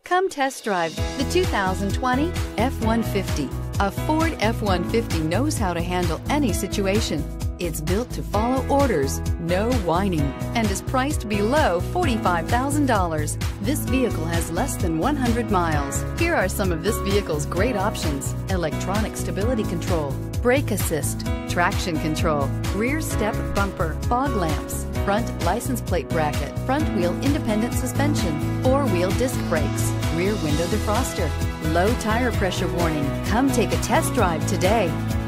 Come test drive the 2020 F-150. A Ford F-150 knows how to handle any situation. It's built to follow orders, no whining, and is priced below $45,000. This vehicle has less than 100 miles. Here are some of this vehicle's great options: electronic stability control, brake assist, traction control, rear step bumper, fog lamps, front license plate bracket, front wheel independent suspension, four-wheel disc brakes, rear window defroster, low tire pressure warning. Come take a test drive today.